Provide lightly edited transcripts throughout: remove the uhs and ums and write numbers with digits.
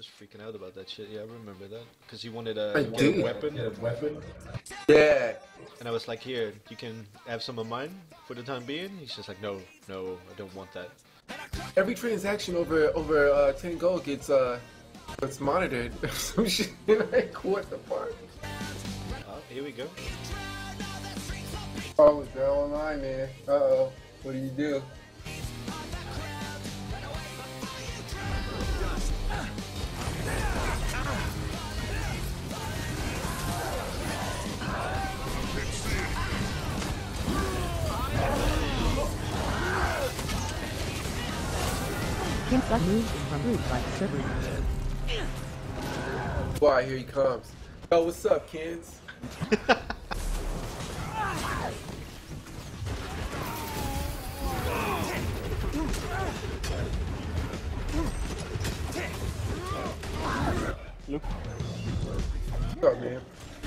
was freaking out about that shit. Yeah, I remember that. Because he wanted I a did. weapon. Yeah, weapon. Yeah. And I was like, here, you can have some of mine for the time being. He's just like, no, no, I don't want that. Every transaction over 10 gold gets monitored. Some shit like what the fuck? Oh, here we go. Oh, they're online, man. Uh-oh. What do you do? Can't stop moving from root like server. Boy, here he comes. Yo, what's up, kids? Look. What's up, man?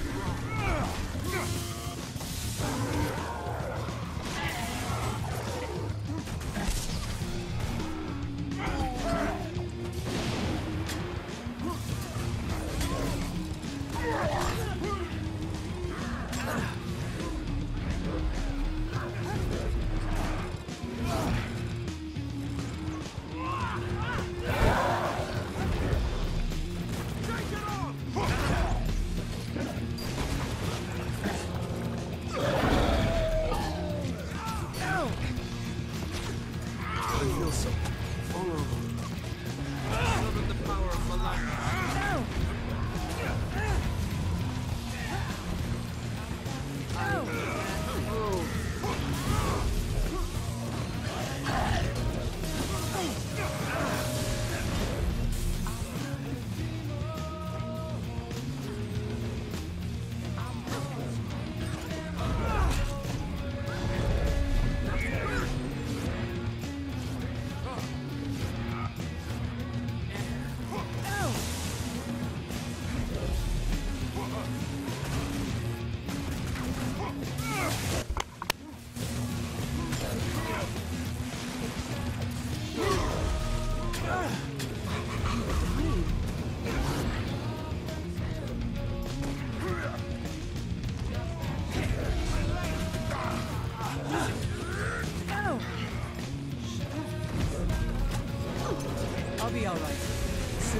I'll be alright. Soon.